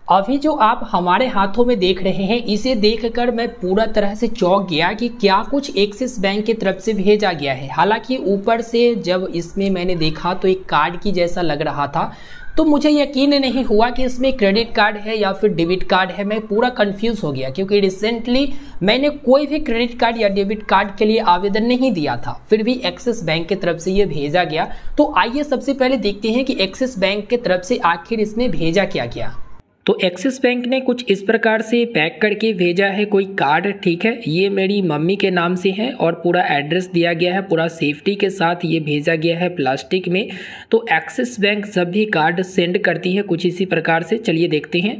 अभी जो आप हमारे हाथों में देख रहे हैं, इसे देखकर मैं पूरा तरह से चौंक गया कि क्या कुछ एक्सिस बैंक की तरफ से भेजा गया है। हालांकि ऊपर से जब इसमें मैंने देखा तो एक कार्ड की जैसा लग रहा था, तो मुझे यकीन नहीं हुआ कि इसमें क्रेडिट कार्ड है या फिर डेबिट कार्ड है। मैं पूरा कंफ्यूज हो गया क्योंकि रिसेंटली मैंने कोई भी क्रेडिट कार्ड या डेबिट कार्ड के लिए आवेदन नहीं दिया था, फिर भी एक्सिस बैंक की तरफ से ये भेजा गया। तो आइए सबसे पहले देखते हैं कि एक्सिस बैंक की तरफ से आखिर इसमें भेजा क्या गया। तो एक्सिस बैंक ने कुछ इस प्रकार से पैक करके भेजा है कोई कार्ड, ठीक है। ये मेरी मम्मी के नाम से है और पूरा एड्रेस दिया गया है, पूरा सेफ्टी के साथ ये भेजा गया है प्लास्टिक में। तो एक्सिस बैंक सभी कार्ड सेंड करती है कुछ इसी प्रकार से। चलिए देखते हैं।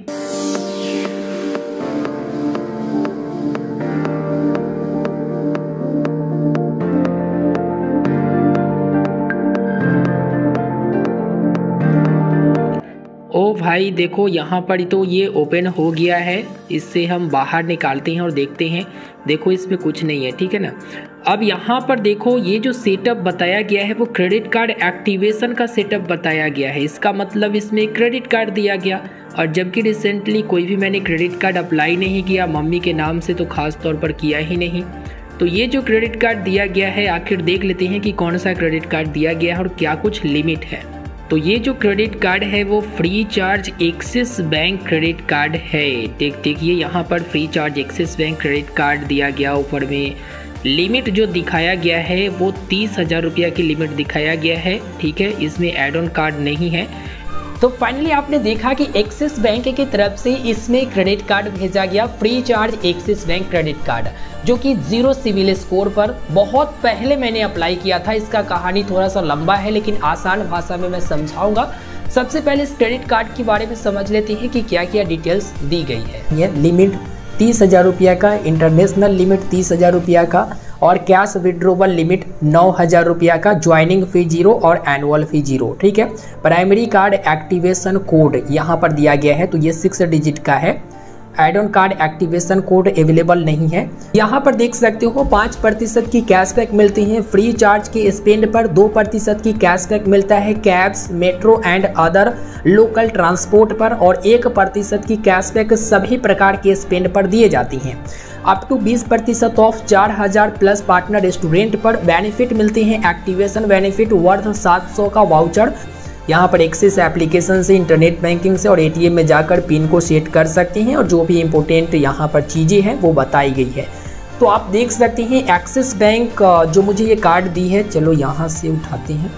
ओ भाई देखो, यहाँ पर तो ये ओपन हो गया है। इससे हम बाहर निकालते हैं और देखते हैं। देखो इसमें कुछ नहीं है, ठीक है ना। अब यहाँ पर देखो, ये जो सेटअप बताया गया है वो क्रेडिट कार्ड एक्टिवेशन का सेटअप बताया गया है। इसका मतलब इसमें क्रेडिट कार्ड दिया गया, और जबकि रिसेंटली कोई भी मैंने क्रेडिट कार्ड अप्लाई नहीं किया, मम्मी के नाम से तो खास तौर पर किया ही नहीं। तो ये जो क्रेडिट कार्ड दिया गया है, आखिर देख लेते हैं कि कौन सा क्रेडिट कार्ड दिया गया है और क्या कुछ लिमिट है। तो ये जो क्रेडिट कार्ड है वो Freecharge Axis bank credit card है। देखिए यहाँ पर Freecharge Axis bank credit card दिया गया। ऊपर में लिमिट जो दिखाया गया है वो 30,000 रुपया की लिमिट दिखाया गया है, ठीक है। इसमें एड ऑन कार्ड नहीं है। तो फाइनली आपने देखा कि एक्सिस बैंक की तरफ से इसमें क्रेडिट कार्ड भेजा गया, Freecharge Axis bank credit card, जो कि 0 सिविल स्कोर पर बहुत पहले मैंने अप्लाई किया था। इसका कहानी थोड़ा सा लंबा है लेकिन आसान भाषा में मैं समझाऊंगा। सबसे पहले इस क्रेडिट कार्ड के बारे में समझ लेते हैं कि क्या क्या डिटेल्स दी गई है। यह लिमिट 30,000 रुपया का, इंटरनेशनल लिमिट 30,000 रुपया का, और कैश विड्रोवल लिमिट 9,000 रुपया का, ज्वाइनिंग फी 0 और एनुअल फी 0, ठीक है। प्राइमरी कार्ड एक्टिवेशन कोड यहाँ पर दिया गया है, तो ये 6 डिजिट का है। Add on card activation code available नहीं है। यहाँ पर देख सकते हो 5% की कैशबैक मिलती है। फ्री चार्ज के स्पेंड पर 2% की कैशबैक मिलता है cabs, metro and other local transport पर, और 1% की कैशबैक सभी प्रकार के स्पेंड पर दिए जाती हैं। Up to 20% off 4,000 plus partner restaurant पर बेनिफिट मिलते हैं। एक्टिवेशन बेनिफिट वर्थ 700 का वाउचर। यहाँ पर एक्सिस एप्लीकेशन से, इंटरनेट बैंकिंग से और एटीएम में जाकर पिन को सेट कर सकते हैं, और जो भी इम्पोर्टेंट यहाँ पर चीज़ें हैं वो बताई गई है। तो आप देख सकते हैं एक्सिस बैंक जो मुझे ये कार्ड दी है, चलो यहाँ से उठाते हैं।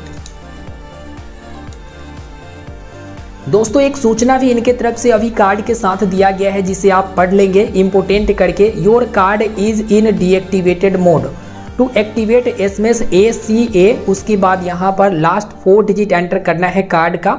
दोस्तों एक सूचना भी इनके तरफ से अभी कार्ड के साथ दिया गया है, जिसे आप पढ़ लेंगे इम्पोर्टेंट करके। Your card is in deactivated mode to activate SMS ACA। उसके बाद यहाँ पर लास्ट 4 डिजिट एंटर करना है कार्ड का।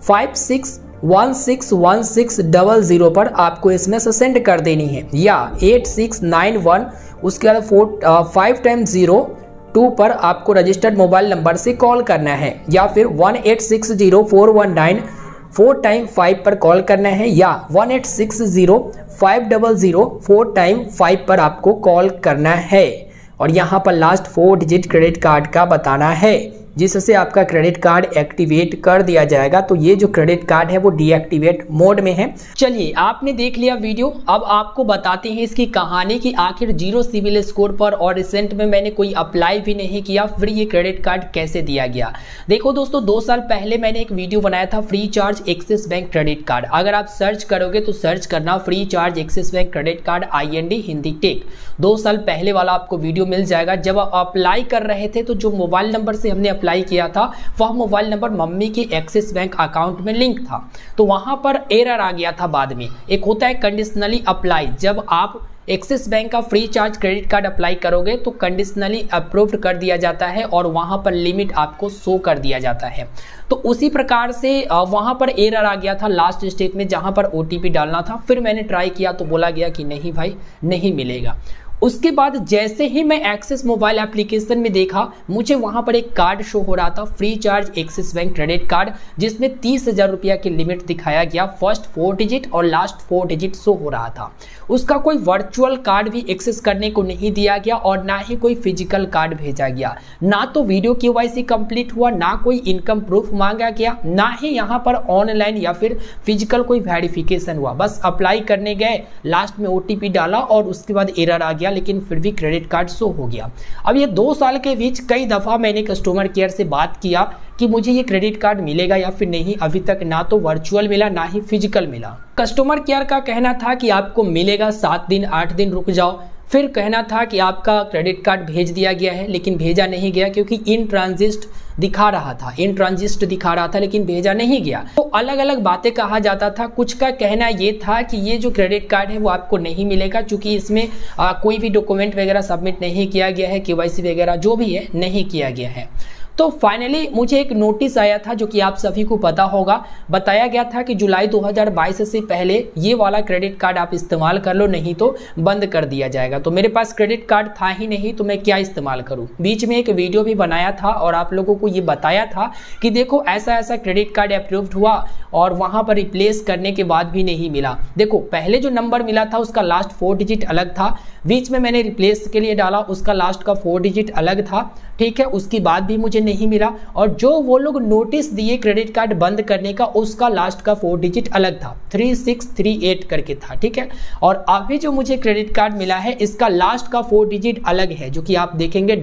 56161600 पर आपको SMS सेंड कर देनी है, या 8691 उसके बाद 5 टाइम 02 पर आपको रजिस्टर्ड मोबाइल नंबर से कॉल करना है, या फिर 1860419 4 टाइम 5 पर कॉल करना है, या 1860500 4 टाइम 5 पर आपको कॉल करना है। और यहाँ पर लास्ट 4 डिजिट क्रेडिट कार्ड का बताना है, जिससे आपका क्रेडिट कार्ड एक्टिवेट कर दिया जाएगा। तो ये जो क्रेडिट कार्ड है वो डीएक्टिवेट मोड में है। चलिए आपने देख लिया वीडियो, अब आपको बताते हैं इसकी कहानी कि आखिर 0 सिविल स्कोर पर और रिसेंट में मैंने कोई अप्लाई भी नहीं किया, फिर ये क्रेडिट कार्ड कैसे दिया गया। देखो दोस्तों, 2 साल पहले मैंने एक वीडियो बनाया था Freecharge Axis bank credit card. अगर आप सर्च करोगे तो सर्च करना Freecharge Axis bank credit card IND Hindi tech. 2 साल पहले वाला आपको वीडियो मिल जाएगा। जब आप अप्लाई कर रहे थे तो जो मोबाइल नंबर से हमने अप्लाई किया था वह मोबाइल नंबर मम्मी के एक्सिस बैंक अकाउंट में लिंक था, तो वहां पर एरर आ गया था। बाद में एक होता है कंडीशनली अप्लाई, जब आप एक्सिस बैंक का Freecharge credit card apply करोगे तो कंडीशनली अप्रूव्ड कर दिया जाता है और वहां पर लिमिट आपको शो कर दिया जाता है। तो उसी प्रकार से वहां पर एरर आ गया था लास्ट स्टेज में, जहां पर OTP डालना था। फिर मैंने ट्राई किया तो बोला गया कि नहीं भाई नहीं मिलेगा। उसके बाद जैसे ही मैं एक्सिस मोबाइल एप्लीकेशन में देखा, मुझे वहां पर एक कार्ड शो हो रहा था, Freecharge Axis bank credit card, जिसमें 30,000 रुपया की लिमिट दिखाया गया। फर्स्ट 4 डिजिट और लास्ट 4 डिजिट शो हो रहा था। उसका कोई वर्चुअल कार्ड भी एक्सेस करने को नहीं दिया गया और ना ही कोई फिजिकल कार्ड भेजा गया। ना तो वीडियो केवाईसी कंप्लीट हुआ, ना कोई इनकम प्रूफ मांगा गया, ना ही यहाँ पर ऑनलाइन या फिर फिजिकल कोई वेरिफिकेशन हुआ। बस अप्लाई करने गए, लास्ट में OTP डाला और उसके बाद एरर आ गया, लेकिन फिर भी क्रेडिट कार्ड शो हो गया। अब ये 2 साल के बीच कई दफ़ा मैंने कस्टमर केयर से बात किया कि मुझे ये क्रेडिट कार्ड मिलेगा या फिर नहीं। अभी तक ना तो वर्चुअल मिला ना ही फिजिकल मिला। कस्टमर केयर का कहना था कि आपको मिलेगा, 7 दिन 8 दिन रुक जाओ। फिर कहना था कि आपका क्रेडिट कार्ड भेज दिया गया है, लेकिन भेजा नहीं गया क्योंकि इन ट्रांजिट दिखा रहा था, लेकिन भेजा नहीं गया। तो अलग अलग बातें कहा जाता था। कुछ का कहना ये था कि ये जो क्रेडिट कार्ड है वो आपको नहीं मिलेगा, क्योंकि इसमें कोई भी डॉक्यूमेंट वगैरह सबमिट नहीं किया गया है, KYC वगैरह जो भी है नहीं किया गया है। तो फाइनली मुझे एक नोटिस आया था, जो कि आप सभी को पता होगा। बताया गया था कि जुलाई 2022 से पहले ये वाला क्रेडिट कार्ड आप इस्तेमाल कर लो, नहीं तो बंद कर दिया जाएगा। तो मेरे पास क्रेडिट कार्ड था ही नहीं, तो मैं क्या इस्तेमाल करूं। बीच में एक वीडियो भी बनाया था और आप लोगों को ये बताया था कि देखो ऐसा ऐसा क्रेडिट कार्ड अप्रूव्ड हुआ और वहां पर रिप्लेस करने के बाद भी नहीं मिला। देखो पहले जो नंबर मिला था उसका लास्ट 4 डिजिट अलग था, बीच में मैंने रिप्लेस के लिए डाला, उसका लास्ट का 4 डिजिट अलग था, ठीक है। उसके बाद भी मुझे नहीं मिला। और जो वो लोग नोटिस दिए क्रेडिट कार्ड बंद करने का, उसका लास्ट का 4 डिजिट अलग था, 3638 करके था, ठीक है। और अभी जो मुझे क्रेडिट कार्ड मिला है, इसका लास्ट का 4 डिजिट अलग है, जो कि आप देखेंगे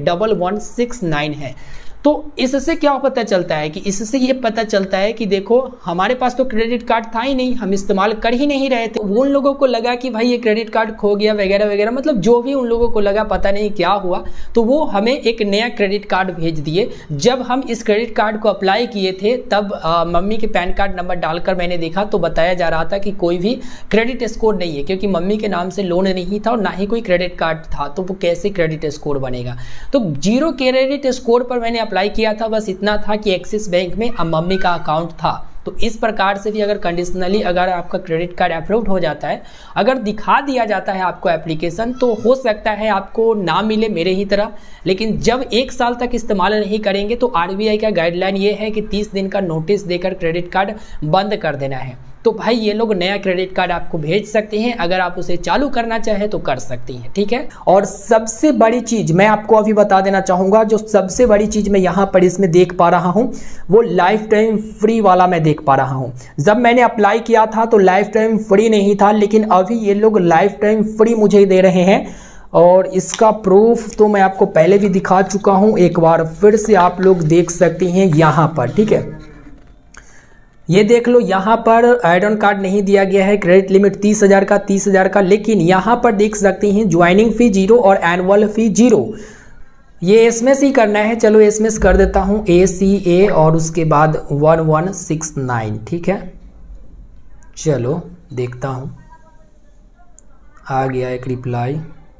1169 है। तो इससे क्या पता चलता है कि इससे ये पता चलता है कि देखो हमारे पास तो क्रेडिट कार्ड था ही नहीं, हम इस्तेमाल कर ही नहीं रहे थे। वो उन लोगों को लगा कि भाई ये क्रेडिट कार्ड खो गया वगैरह वगैरह, मतलब जो भी उन लोगों को लगा, पता नहीं क्या हुआ। तो वो हमें एक नया क्रेडिट कार्ड भेज दिए। जब हम इस क्रेडिट कार्ड को अप्लाई किए थे, तब मम्मी के पैन कार्ड नंबर डालकर मैंने देखा तो बताया जा रहा था कि कोई भी क्रेडिट स्कोर नहीं है, क्योंकि मम्मी के नाम से लोन नहीं था और ना ही कोई क्रेडिट कार्ड था, तो वो कैसे क्रेडिट स्कोर बनेगा। तो 0 क्रेडिट स्कोर पर मैंने अप्लाई किया था। बस इतना था कि एक्सिस बैंक में मम्मी का अकाउंट था। तो इस प्रकार से भी अगर कंडीशनली अगर आपका क्रेडिट कार्ड अप्रूव्ड हो जाता है, अगर दिखा दिया जाता है आपको एप्लीकेशन, तो हो सकता है आपको ना मिले मेरे ही तरह। लेकिन जब 1 साल तक इस्तेमाल नहीं करेंगे तो RBI का गाइडलाइन ये है कि 30 दिन का नोटिस देकर क्रेडिट कार्ड बंद कर देना है। तो भाई ये लोग नया क्रेडिट कार्ड आपको भेज सकते हैं, अगर आप उसे चालू करना चाहे तो कर सकती हैं, ठीक है। और सबसे बड़ी चीज मैं आपको अभी बता देना चाहूंगा, जो सबसे बड़ी चीज मैं यहाँ पर इसमें देख पा रहा हूँ, वो लाइफ टाइम फ्री वाला मैं देख पा रहा हूँ। जब मैंने अप्लाई किया था तो लाइफ टाइम फ्री नहीं था, लेकिन अभी ये लोग लाइफ टाइम फ्री मुझे दे रहे हैं। और इसका प्रूफ तो मैं आपको पहले भी दिखा चुका हूँ, एक बार फिर से आप लोग देख सकते हैं यहाँ पर, ठीक है। ये देख लो, यहाँ पर ऐड ऑन कार्ड नहीं दिया गया है, क्रेडिट लिमिट 30,000 का, लेकिन यहाँ पर देख सकते हैं ज्वाइनिंग फी 0 और एनुअल फी 0। ये SMS ही करना है, चलो SMS कर देता हूँ, ACA और उसके बाद 1169, ठीक है। चलो देखता हूँ, आ गया एक रिप्लाई।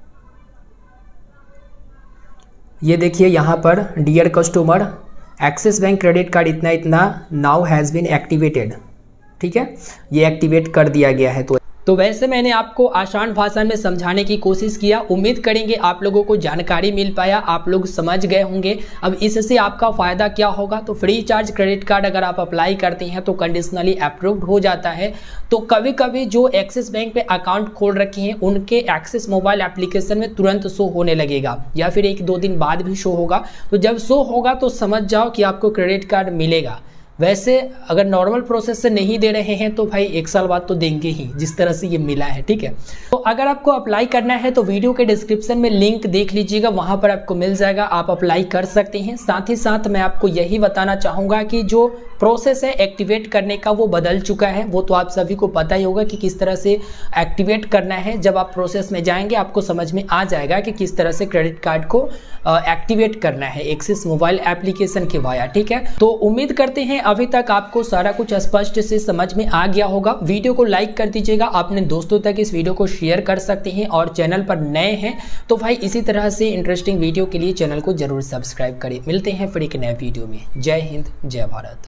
ये देखिए यहाँ पर, dear customer, Axis bank credit card इतना नाउ हैज़ बीन एक्टिवेटेड, ठीक है। ये एक्टिवेट कर दिया गया है। तो वैसे मैंने आपको आसान भाषा में समझाने की कोशिश किया। उम्मीद करेंगे आप लोगों को जानकारी मिल पाया, आप लोग समझ गए होंगे। अब इससे आपका फ़ायदा क्या होगा, तो फ्री चार्ज क्रेडिट कार्ड अगर आप अप्लाई करते हैं तो कंडीशनली अप्रूव्ड हो जाता है। तो कभी कभी जो एक्सिस बैंक पे अकाउंट खोल रखे हैं उनके एक्सिस मोबाइल एप्लीकेशन में तुरंत शो होने लगेगा, या फिर 1-2 दिन बाद भी शो होगा। तो जब शो होगा तो समझ जाओ कि आपको क्रेडिट कार्ड मिलेगा। वैसे अगर नॉर्मल प्रोसेस से नहीं दे रहे हैं तो भाई 1 साल बाद तो देंगे ही, जिस तरह से ये मिला है, ठीक है। तो अगर आपको अप्लाई करना है तो वीडियो के डिस्क्रिप्शन में लिंक देख लीजिएगा, वहां पर आपको मिल जाएगा, आप अप्लाई कर सकते हैं। साथ ही साथ मैं आपको यही बताना चाहूँगा कि जो प्रोसेस है एक्टिवेट करने का वो बदल चुका है। वो तो आप सभी को पता ही होगा कि किस तरह से एक्टिवेट करना है। जब आप प्रोसेस में जाएंगे आपको समझ में आ जाएगा कि किस तरह से क्रेडिट कार्ड को एक्टिवेट करना है एक्सिस मोबाइल एप्लीकेशन के वाया, ठीक है। तो उम्मीद करते हैं अभी तक आपको सारा कुछ स्पष्ट से समझ में आ गया होगा। वीडियो को लाइक कर दीजिएगा, अपने दोस्तों तक इस वीडियो को शेयर कर सकते हैं, और चैनल पर नए हैं तो भाई इसी तरह से इंटरेस्टिंग वीडियो के लिए चैनल को जरूर सब्सक्राइब करें। मिलते हैं फिर एक नए वीडियो में। जय हिंद, जय भारत।